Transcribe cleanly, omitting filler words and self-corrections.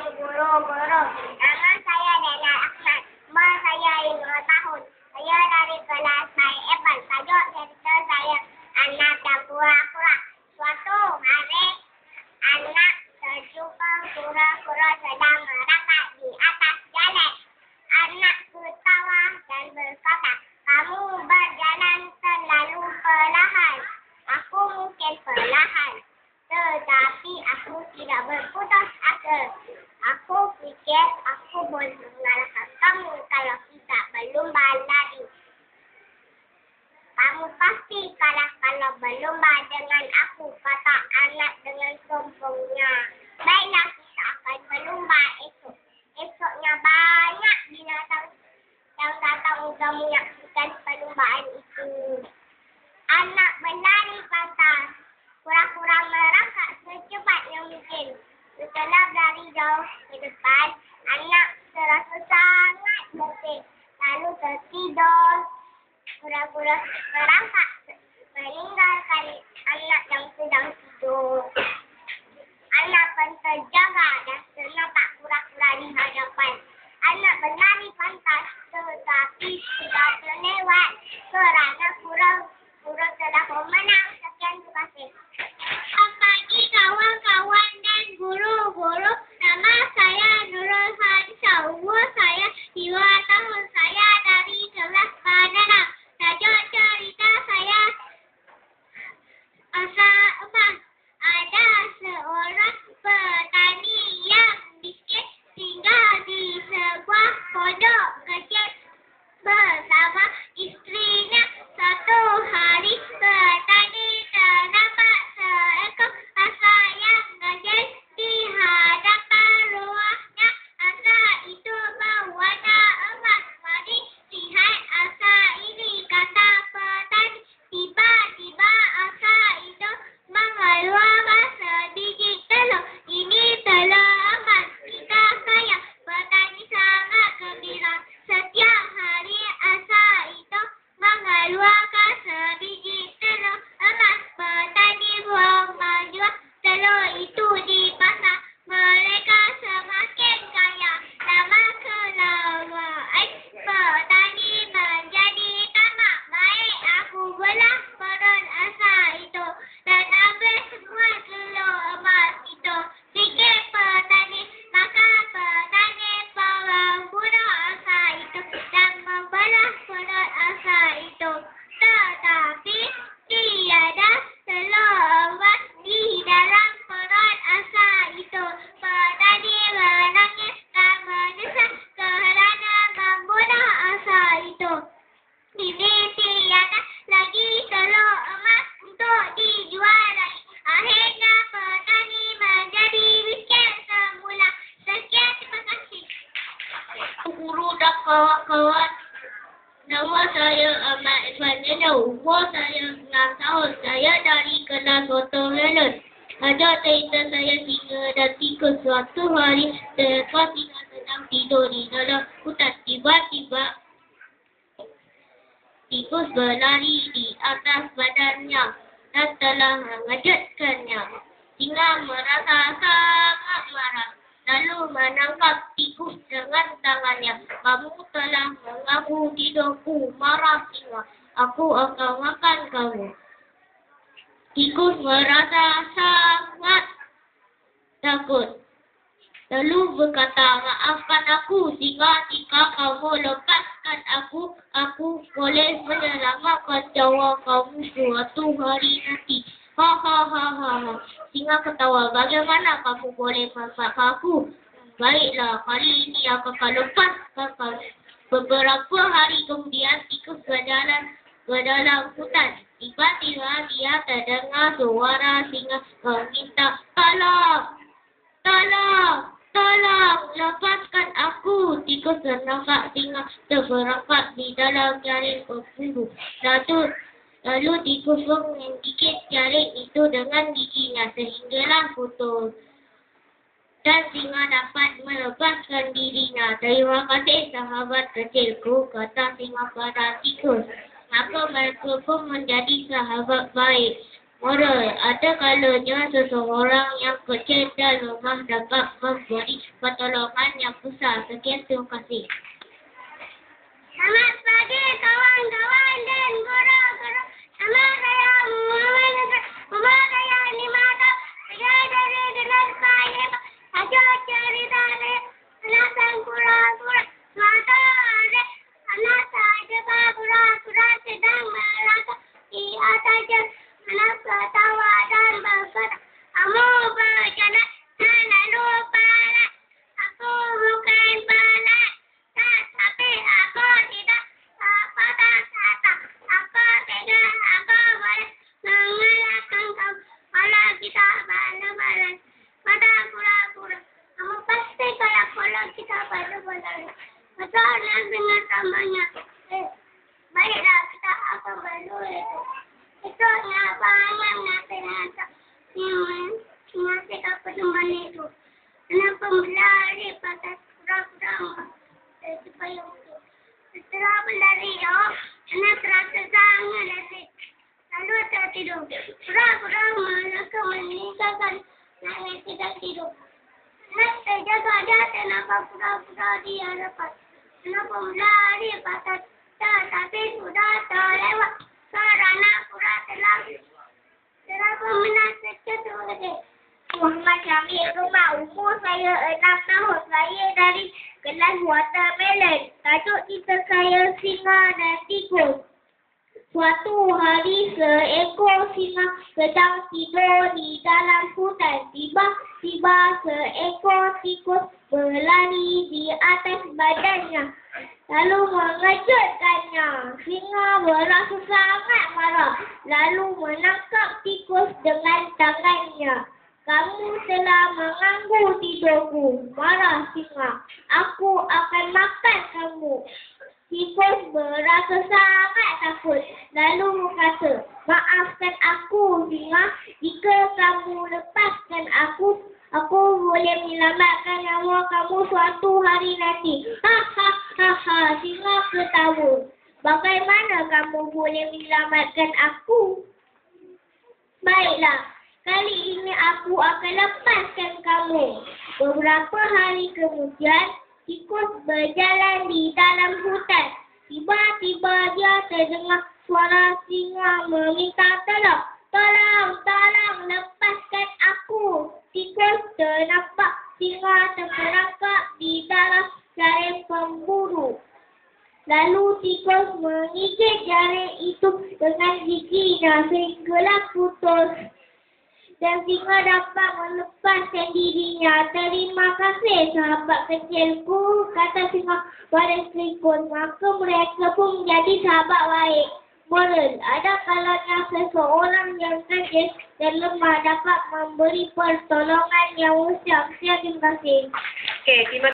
guru-guru. Nama saya Daniel Ahmad. Umur saya 5 tahun. Saya dari kelas BAI. Tajuk cerita saya anak dan kura-kura. Suatu hari anak terjumpa kura-kura sedang merangkak di atas jalan. Anak ketawa dan berkata, "Kamu berjalan terlalu perlahan. Aku mungkin perlahan, tetapi aku tidak berputus asa. Aku fikir aku boleh mengalahkan kamu kalau kita berlomba lari. Kamu pasti kalah kalau berlomba dengan aku," kata anak dengan sombongnya. "Baiklah, kita akan berlomba esok." Esoknya banyak binatang yang datang untuk menyaksikan perlombaan itu. Anak berlari pantas. Kura-kura merangkak secepatnya mungkin. Setelah berlari jauh ke depan, anak terasa sangat letih, lalu tertidur. Kura-kura merangkak meninggalkan anak yang sedang tidur. Anak pun terjaga dan ternampak kura-kura di hadapan. Anak berlari pantas, tetapi sudah terlewat kerana kura-kura telah memenang. Sekian terima kasih. Selamat pagi kawan-kawan dan guru-guru. Nama saya Nurul Hadisah. Umur saya 2 tahun. Saya dari kelas Padang. Tajuk cerita saya Asa Emas. Ada seorang petani yang miskin tinggal di sebuah pondok kecil bersama istrinya. Satu hari petani ternampak seekor asa yang ganjil di hadapan rumahnya. Asa itu berwarna emas. "Mari lihat asa ini," kata petani. Tiba-tiba asa itu mengeluarkan sebiji telur. "Ini telur emas, kita sayang." Petani sangat gembira. Setiap hari asa itu mengeluarkan sebiji telur emas. Petani pun menjual telur itu di pasar. Mereka semakin kaya. Lama kelamaan petani menjadi tamak. "Baik, aku belah perut asa itu dan ambil semua telur emas itu," fikir petani. Maka petani pun membunuh asa itu dan membelah perut asa itu. Tetapi tiada telur emas di dalam perut asa itu. Petani menangis dan menyesal kerana membunuh asa itu. Kini tiada lagi telur emas untuk dijual lagi. Akhirnya petani menjadi miskin semula. Sekian, terima kasih. Guru dan kawan-kawan, nama saya Ahmad Ismail. Umur saya 6 tahun. Saya dari kelas Gotong Melon. Ada cerita saya singa dan tikus. Suatu hari, seekor singa sedang tidur di dalam hutan. Tiba-tiba tikus berlari di atas badannya dan telah mengejutkannya. Singa merasa sangat marah, lalu menangkap tikus dengan tangannya. "Kamu telah mengganggu tidurku," marah singa. "Aku akan makan kamu." Tikus merasa sangat takut, lalu berkata, "Maafkan aku, singa. Jika kamu lepaskan aku boleh menyelamatkan nyawa kamu suatu hari nanti." "Ha ha ha ha ha." Singa ketawa. "Bagaimana kamu boleh melepaskan aku? Baiklah, kali ini aku akan lepaskan kamu." Beberapa hari kemudian, tikus berjalan ke dalam hutan. Tiba-tiba dia terdengar suara singa meminta, "Tolong! Tolong! Tolong! Lepaskan aku!" Tikus menangkap singa terperangkap di dalam jaring berbulu. Lalu tikus pun menggigit jaring itu dengan giginya sehinggalah putus. Dan singa dapat melepaskan dirinya. "Terima kasih sahabat kecilku," kata singa pada tikus. Maka mereka pun menjadi sahabat baik. Moral, ada kalanya seseorang yang kecil dan lemah dapat memberi pertolongan yang besar. Sekian, terima kasih. Selamat pagi kawan-kawan dan guru-guru. Nama saya Muhammad saya Nimata. Saya dari Dinas Pahit. Saya cerita dari anak sang kura-kura. Suatu hari anak sahaja kura-kura sedang merasa di atas jalan. Anak ketawa dan berkata, kamu berjalan dan lalu pelan. Aku bukan pelan, tapi aku tidak patah kata. Aku tidak boleh mengalahkan kamu kalau kita balas-balas. Pada kura-kura, kamu pasti kalah kalau kita balas-balas. Masalah dengan temannya. Baiklah, kita akan balu itu. Itu banyak nasihat nasihat teman itu. Kenapa berlari pada kura-kura? Setelah berlari, anak terasa sangat letih. Lalu tertidur. Kura-kura mereka meninggalkan anak tidak tidur. Anak terjaga kenapa kura-kura di hadapan. Kenapa berlari pada tapi sudah terlewat. Karena kura telah menasihati sebagai Muhammad Syamil, rumah umur saya 6 tahun. Saya dari kelas watermelon. Tajuk cerita saya singa dan tikus. Suatu hari seekor singa sedang tidur di dalam hutan. Tiba-tiba seekor tikus berlari di atas badannya. Lalu mengejutkannya. Singa berasa sangat marah. Lalu menangkap tikus dengan tangannya. Kamu telah mengganggu tidurku. Marah singa. Aku akan makan kamu. Tikus berasa sangat takut. Lalu berkata, maafkan aku singa. Jika kamu lepaskan aku boleh menyelamatkan nyawa kamu suatu hari nanti. Ha, singa ketawa. Bagaimana kamu boleh menyelamatkan aku? Baiklah, kali ini aku akan lepaskan kamu. Beberapa hari kemudian, tikus berjalan di dalam hutan. Tiba-tiba dia terdengar suara singa meminta tolong. Tolong, lepaskan aku. Tikus ternampak singa terperangkap di dalam jaring pemburu. Lalu tikus menggigit jaring itu dengan giginya sehinggalah putus. Dan singa dapat melepaskan dirinya. Terima kasih sahabat kecilku, kata singa pada tikus. Maka mereka pun menjadi sahabat baik. Moral, ada kalanya seseorang yang kecil dan lemah dapat memberi pertolongan yang besar. Terima kasih. Okey, terima